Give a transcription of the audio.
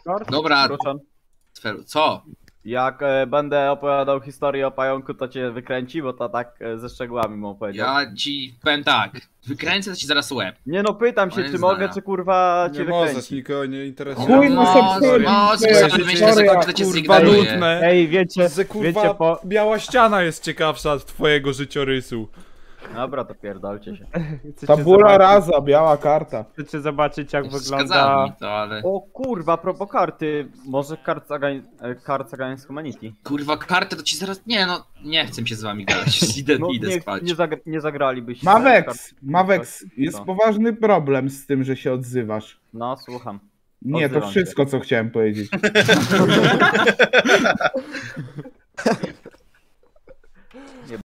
Dobra, Kruszon. co? Jak będę opowiadał historię o pająku, to cię wykręci, bo to tak ze szczegółami mu powiedział. Ja ci powiem tak, wykręcę to ci zaraz łeb. Nie no, pytam się, Moje czy zdania. mogę, czy kurwa cię Nie możesz, wykręci. nikogo nie interesuje. Chuj, no se wchodzi, myślę, że to cię Kurwa zignoruje. nudne. Ej, wiecie, Że wiecie kurwa biała ściana jest ciekawsza od twojego życiorysu. Dobra, to pierdolcie się. Tabula rasa, biała karta. Chcecie zobaczyć jak Przeszkadzało wygląda... mi to, ale... O kurwa, propos karty, może Cards Against Humanity. Kurwa, kartę to ci zaraz... Nie no, nie chcę się z wami gadać, idę spać. Nie zagralibyście. Mawex, jest No. poważny problem z tym, że się odzywasz. No, słucham. Nie, to Odzywam wszystko, co chciałem powiedzieć.